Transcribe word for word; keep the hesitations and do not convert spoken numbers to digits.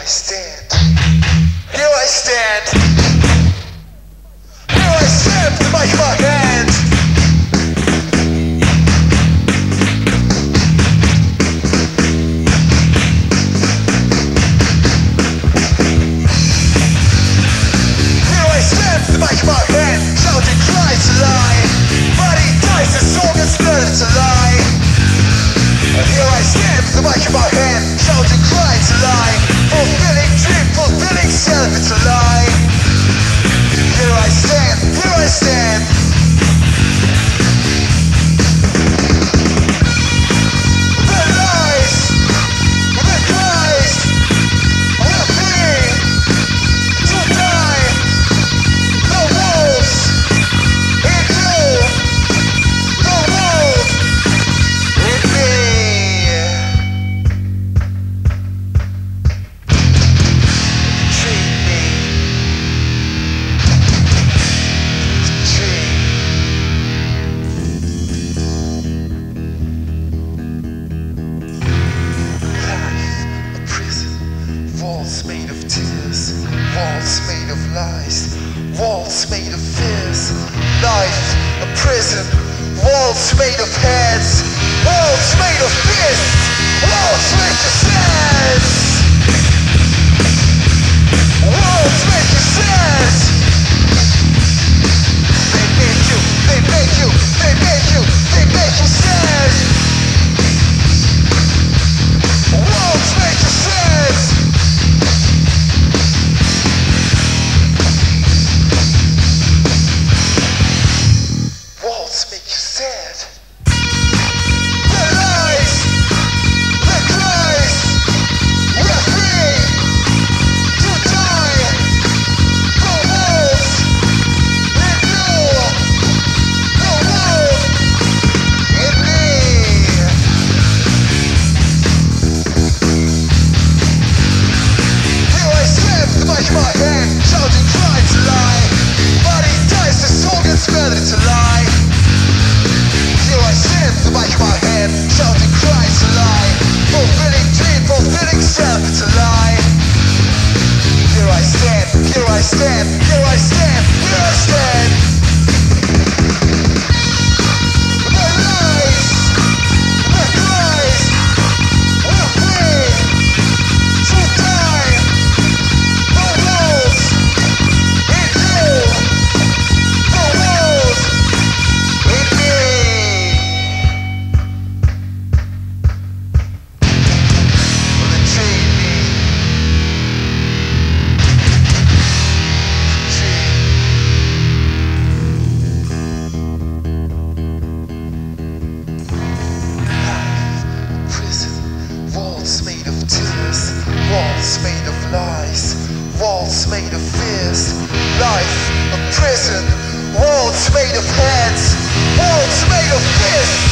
I stand, here I stand, here I stand with my hand. Here I stand with my hand, shouting cries a lie. Body dies, the song is murdered to lie. Here I stand with my hand, shouting cries a lie. Fulfilling dream, fulfilling self, it's a lie. Here I stand, here I stand. The lies, the cries, the fear to die. The wolves in you, the wolf in me. Walls made of tears, walls made of lies, walls made of fears. Life, a prison, walls made of heads, walls made of fists, walls make you sad. Walls make you sad. They make you, they make you, they make you, they make you sad. Walls make you sad. Walls make you sad. The lies, the cries, we're free to die. The wolves in you, the wolf in me. Here I stand with the mic in my hand, shouting cries a lie. Body dies, the soul gets murdered to lie. Here I stand with the mic in my hand, shouting cries a lie. Fulfilling dream, fulfilling self, it's a lie. Here I stand, here I stand, here I stand, here I stand. The lies, the cries, we're free to die. The wolves in you, the wolf in me. Betray me. Life, prison, walls made of tears, walls made of lies, walls made of fears. Life, a prison, walls made of heads, walls made of fists.